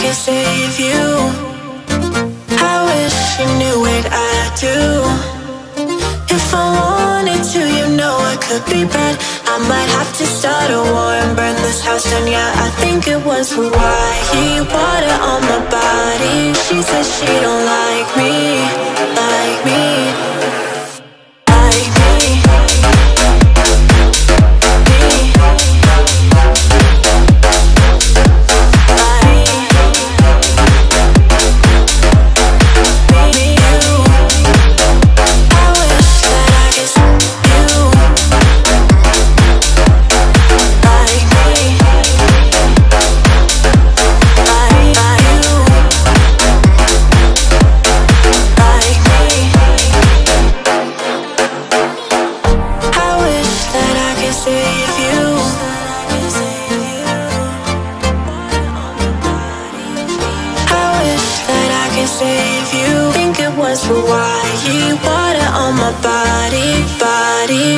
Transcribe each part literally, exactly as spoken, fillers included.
could save you. I wish you knew what I do. If I wanted to, you know I could be bad. I might have to start a war and burn this house down. Yeah, I think it was Hawaii. Water on my body. She says she don't like me, like me, like me, me, like me, you. I wish that I could see you like me, like, like you, like me. I wish that I could save you. I wish that I could save you. Think it was Hawaii. Water on my body, body.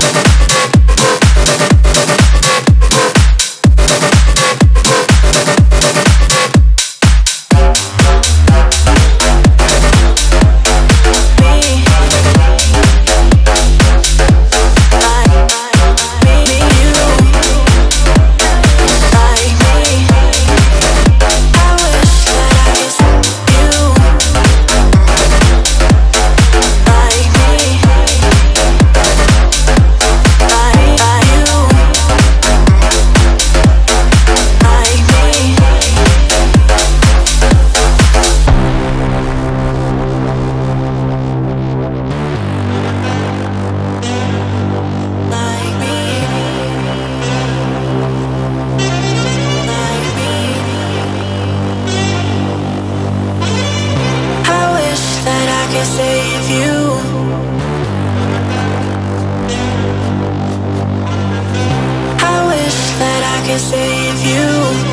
Save you. I wish that I could save you.